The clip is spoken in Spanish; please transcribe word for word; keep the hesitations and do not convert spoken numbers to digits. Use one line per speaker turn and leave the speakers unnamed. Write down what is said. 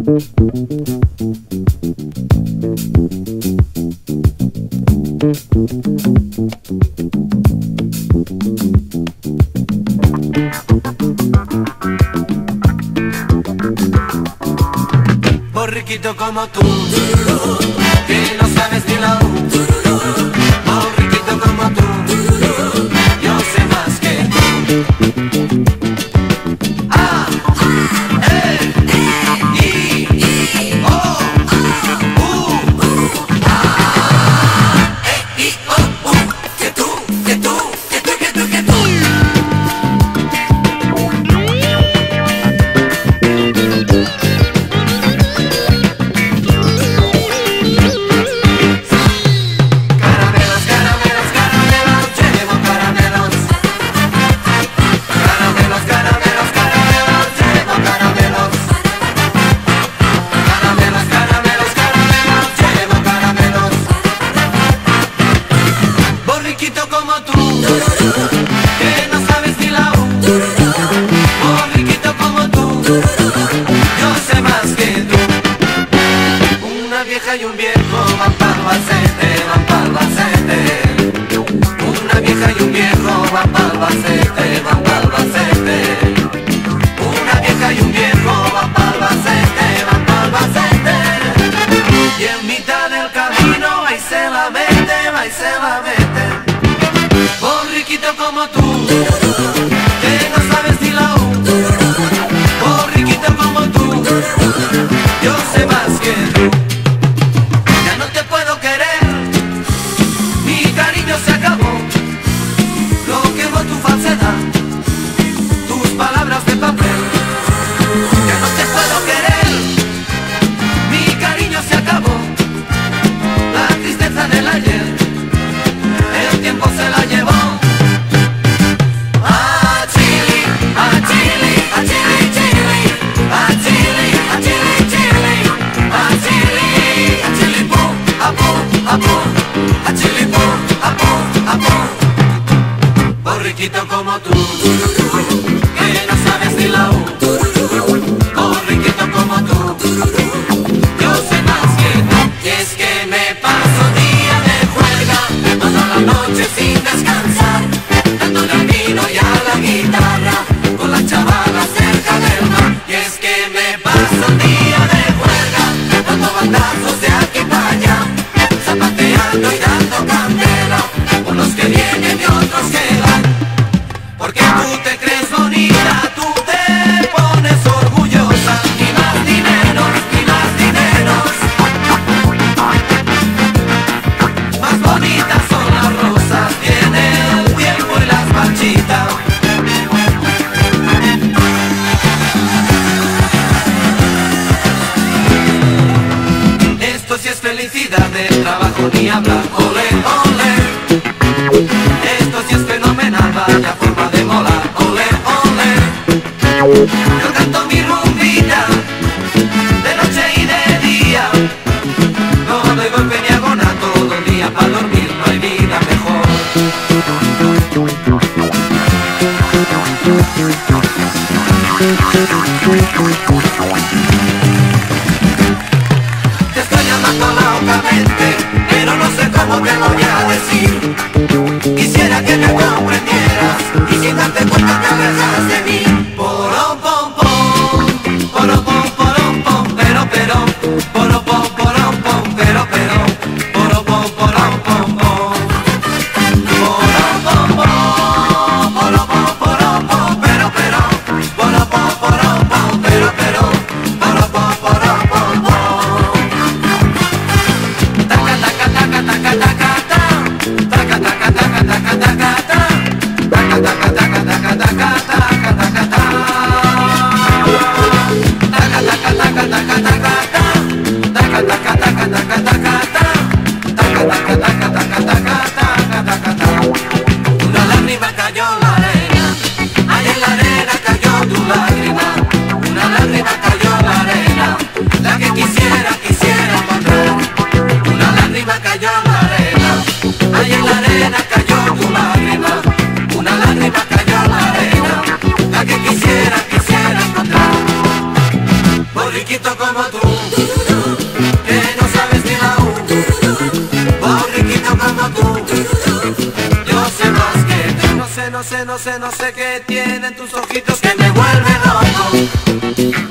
Borriquito como tú, que no sabes ni la U. Borriquito como tú, yo sé más que tú. A, E, I, O, U, A, E, I, O, U. Que tú, que tú, que tú, que tú, que tú. Borriquito como tú, que no sabes ni la U. Borriquito como tú, yo sé más que tú. Una vieja y un viejo van pa'l Albacete, van pa'l Albacete. Una vieja y un viejo van pa'l Albacete, van pa'l Albacete. Una vieja y un viejo van pa'l Albacete, van pa'l Albacete. Y en mitad del camino ahí se la mete, ahí se la mete. Borriquito como tú, que no sabes ni la U. Borriquito como tú, yo sé más que tú. Ya no te puedo querer, mi cariño se acabó. Lo quemó tu falsedad, tus palabras de papel. Ya no te puedo querer, mi cariño se acabó. La tristeza del ayer, el tiempo se la llevó. A Chile, a Chile, a Chile, Chile. A Chile, a Chile, Chile. A Chile, a Chile, pum, a pum, a pum. A Chile, pum, a pum, a pum. Borriquito como tú, que no sabes ni la U. Borriquito como tú, yo sé más que tú. Y es que me paso día de juerga, toda la noche sin descansar, dándole al vino y a la guitarra, con las chavalas cerca del mar. Y es que me paso día de juerga, dando bandazos de aquí para allá, zapateando y dando candela, por los que vienen y otros que van. Porque tú te crees bonita, tú te pones orgullosa, ni más ni menos, ni más ni menos. Más bonitas son las rosas, viene el tiempo y las marchitas. Esto sí es felicidad, del trabajo ni hablar, ole, ole. Esto sí es fenomenal, vaya forma de molar, ole, ole. Yo canto mi rumbita, de noche y de día. No doy golpe ni hago nada, todo el día para dormir, no hay vida mejor. Te estoy llamando locamente, pero no sé cómo te voy a decir. Quisiera que me comprendieras y sin darte cuenta te alejas de mí. Porom pom pom, porom pom porom pom, pero pero, porom pom porom pom, pero pero, porom pom porom pom pom. Porom pom pom, porom pom porom pom, pero pero, porom pom porom pom, pero pero, porom pom porom pom pom. Taca taca taca taca taca ta, taca taca taca taca taca ta, taca taca taca taca taca. como tú, que no sabes ni la U. Borriquito como tú, yo sé más que tú. No sé, no sé, no sé, no sé qué tienen tus ojitos que me vuelven loco.